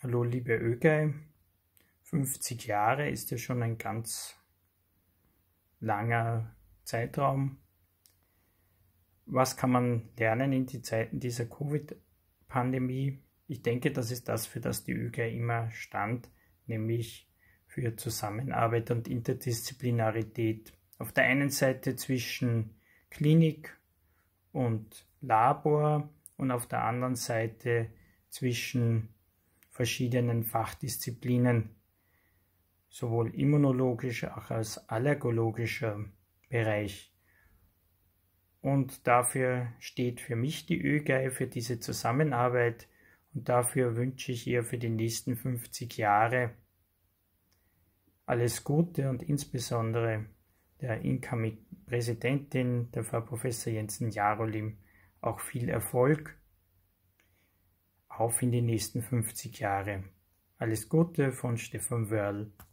Hallo liebe ÖGEI, 50 Jahre ist ja schon ein ganz langer Zeitraum. Was kann man lernen in die Zeiten dieser Covid-Pandemie? Ich denke, das ist das, für das die ÖGEI immer stand, nämlich für Zusammenarbeit und Interdisziplinarität. Auf der einen Seite zwischen Klinik und Labor und auf der anderen Seite zwischen verschiedenen Fachdisziplinen, sowohl immunologischer als auch allergologischer Bereich. Und dafür steht für mich die ÖGEI, für diese Zusammenarbeit, und dafür wünsche ich ihr für die nächsten 50 Jahre alles Gute und insbesondere der Incoming-Präsidentin, der Frau Professor Jensen-Jarolim, auch viel Erfolg auf in die nächsten 50 Jahre. Alles Gute von Stefan Wörl.